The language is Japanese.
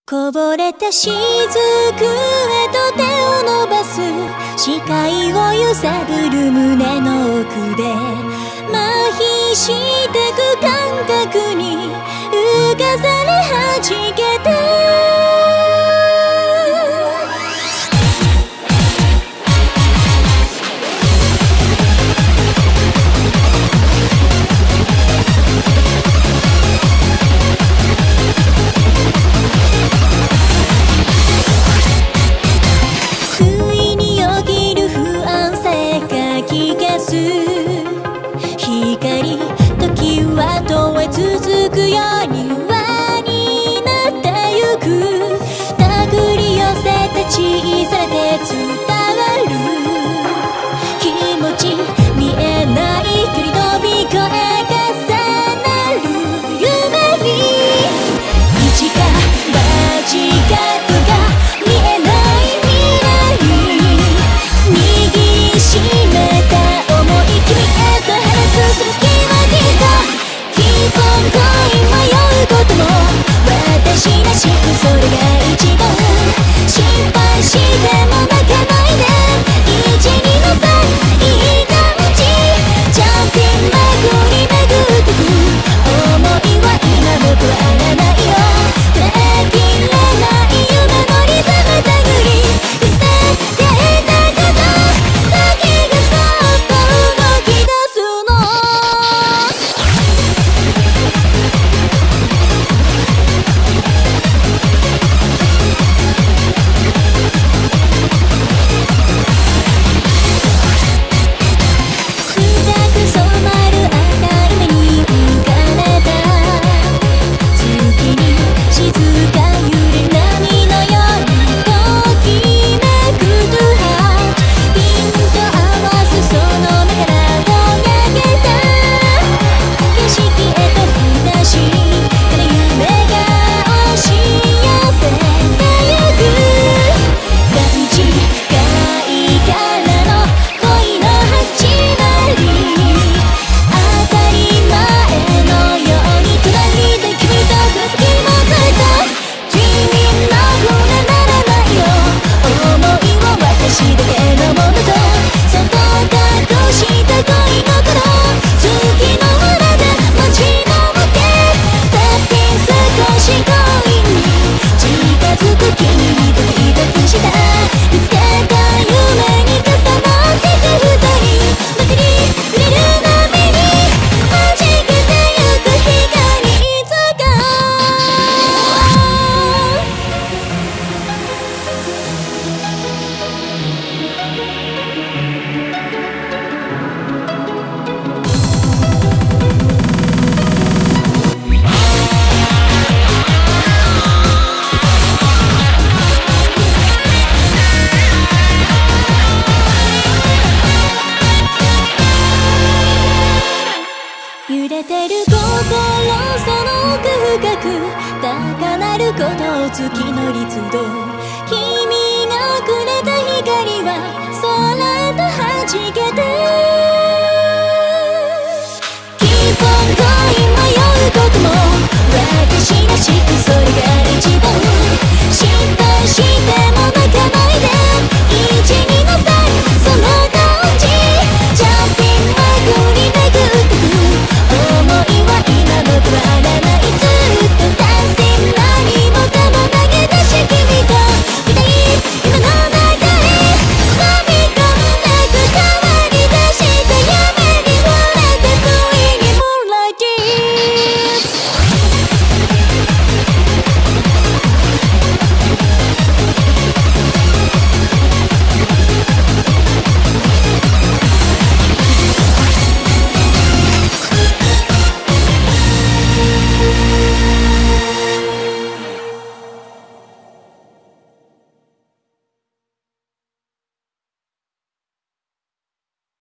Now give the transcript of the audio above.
こぼれた雫へと手を伸ばす視界を揺さぶる胸の奥で麻痺してく感覚に浮かされはじけた光、時は問え続くように輪になってゆく手繰り寄せた小さな手伝わる気持ち見えない距離飛び越え重なる夢に一か八かとか見えない未来握りしめた想い君へとその隙間にキーポンコイン迷うことも私らしくそれが一番心配しても泣かないで一二の三いい感じジャンピング巡り巡ってく想いは今も変わらないよ耐えきれない夢のリズム手繰り捨てていたことだけがそっと動き出す揺れてる心その奥深く高鳴る鼓動月の律動君がくれた光は空へと弾けてキーポンコイン迷うことも私らしくそれが